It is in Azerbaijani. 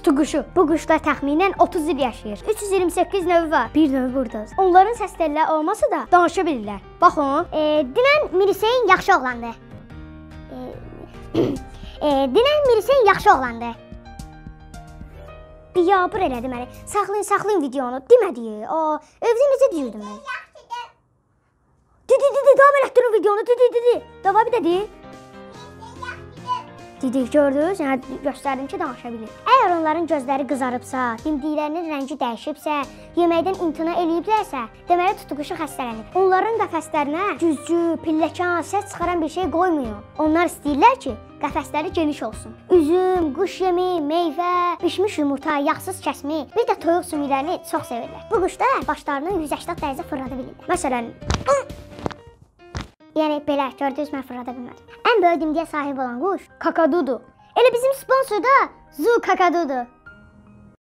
Tutuquşu. Bu quşlar təxminən 30 il yaşayır. 328 növü var. Bir növü burdadır. Onların səs telləri olmasa da danışa bilirlər. Baxın. Dünən Miriseyin yaxşı oğlandı. Dünən Miriseyin yaxşı oğlandı. Biabır elədi məni. Saxlayın videonu. Demədi. Evdə necə deyirdim mən? Dedi, davam elətdirin videonu. Dedi. Davay bir dedi. Dedi, gördünüz? Yəni göstərdim ki, danışa bilir. Əgər onların gözləri qızarıbsa, dimdiklərinin rəngi dəyişibsə, yeməkdən imtina eləyiblərsə, deməli tutuquşu xəstələnib. Onların qəfəslərinə güzgü, pilləkan, səs çıxaran bir şey qoymuyor. Onlar istəyirlər ki, qəfəsləri geniş olsun. Üzüm, quş yemi, meyvə, bişmiş yumurta, yağsız kəsmi, bir də toyuq sümüklərini çox sevirlər. Bu quşlar başlarını 180 dərəcə fırlada bilirlər. Məsələn, yəni belə, gördünüz, mən fırlada bilmədim. Ən böyük dimdiyə sahib olan quş kakadudur. elə bizim sponsor da Zu kakadudur.